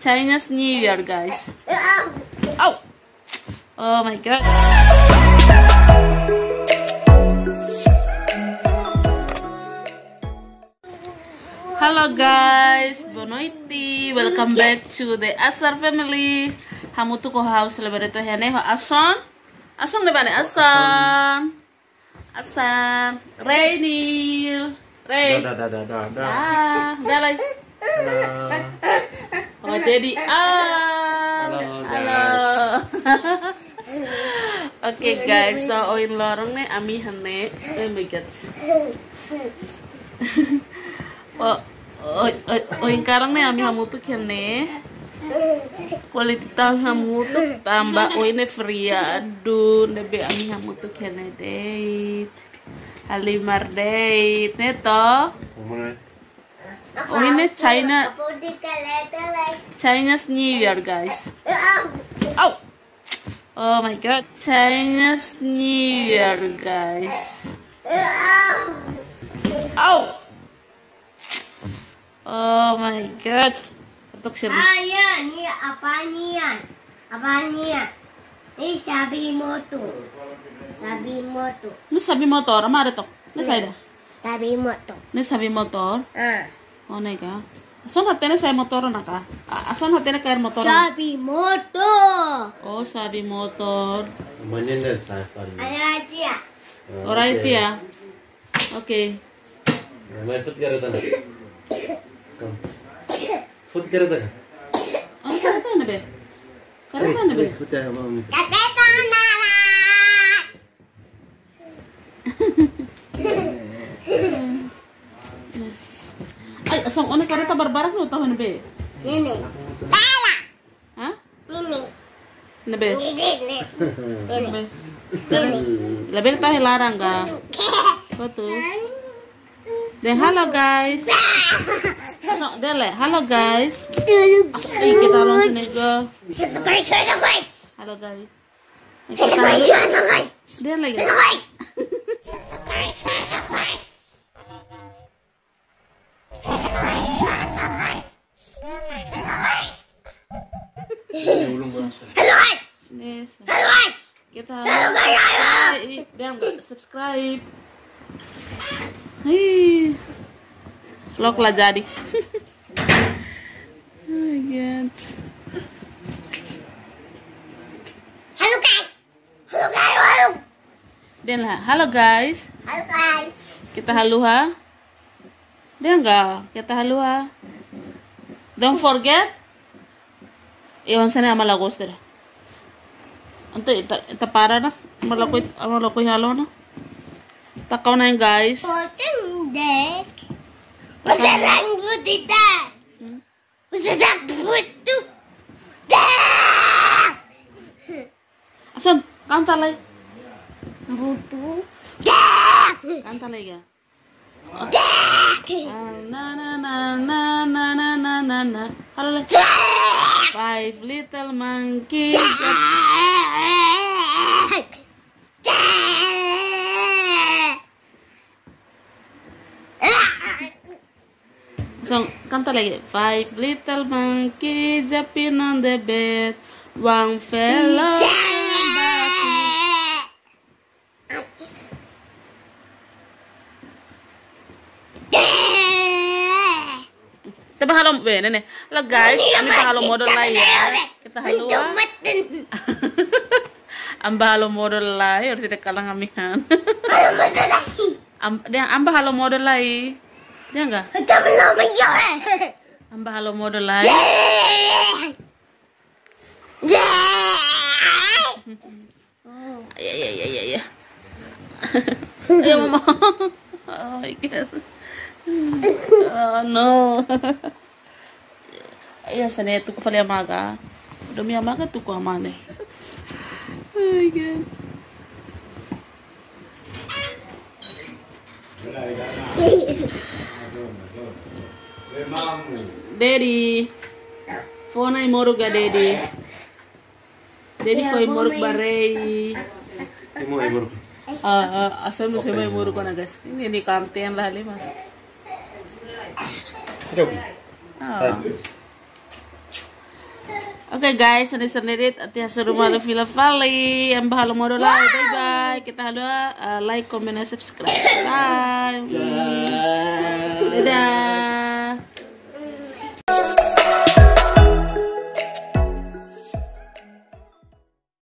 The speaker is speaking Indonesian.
Chinese New Year, guys. Oh, oh my God. Hello guys, bonoiti. Welcome back to the Ason family. Hamu tuh kok house celebrate hene ho Ason. Ason de bane Ason. Ason, Rainil. Ray. Dah lagi. Oh jadi halo. Okay guys, so oin lorong nih ami hene. Oh my God. Oin karang nih ami hamu tuh kene. Quality tang hamu tuh tambah oinnya free ya. Aduh, nebe ami hamu tuh kene date. Halimar date neto. Oh ini Chinese New Year, guys. Oh, oh my God, Chinese New Year, guys. Oh, oh my God. Untuk sini. Ayah, ini apa nih? Apa nih? Ini sabi motor. Sabi motor. Ini sabi motor, mana ada tuh? Ini saya dah. Sabi motor. Ini sabi motor. Oh nega. Ason hatene saya motor naka. Ason hatene kayak motor. Sabi motor. Oh sabi motor. Manjender saya sorry. Ayah aja. Alright ya. Oke. Mai food kare tana. Food kare tana. Oh kareta na be. Kareta na be. Food ya mami. Kakek tanah. Ay, asong one kareta barbarak no tahun be. Nini. Tala. Hah? Nini. Nabe. Nini. Nabe. Label tayo larang ka. Betul. Dan halo guys. Asong dele, halo guys. Asong kita langsung nego. Halo guys. Dia lagi. Kita dan subscribe. Hei, vlog lah jadi. Oh my God. Halo guys. Halo guys. Dan lah, halo guys. Halo guys. Kita haluha. Dia enggak, kita haluha. Don't forget. Iwan sana amalagos deh. Untuk ita para na amalakoy halo na. Takaw na yun guys. Potong dek. Masarang butita. Masarang butu. Dek. Ason, kanta lagi. Butu. Dek. Kanta lagi ya. Dek. Na na na na na na na na na. Halo lagi. Five little monkeys. So, kanta lagi. Five little monkeys jumping on the bed. One fell off. Kita halo nene. Halo guys, kami halo model lain ya. Kita halo. Amba halo model lain harus tidak kalah ngamihan. Dia amba halo model lain. Dia enggak? Amba halo model lain. Ya. Ayo mama. Oh my God. Oh no. Ayo sana tu ko fali amaga. Dumi amaga tu ko amane. Oh my God. Daddy. Phone ay morug ga daddy. Daddy foi morug barei. Imo ay moro. Asal mo sa may morug ko na guys. Ini kantian lah lima. Sino? Oke guys, sendiri ati hasil rumah Villa Valley. Yang bahalo modo bye bye. Kita halo like, comment, and subscribe. Bye.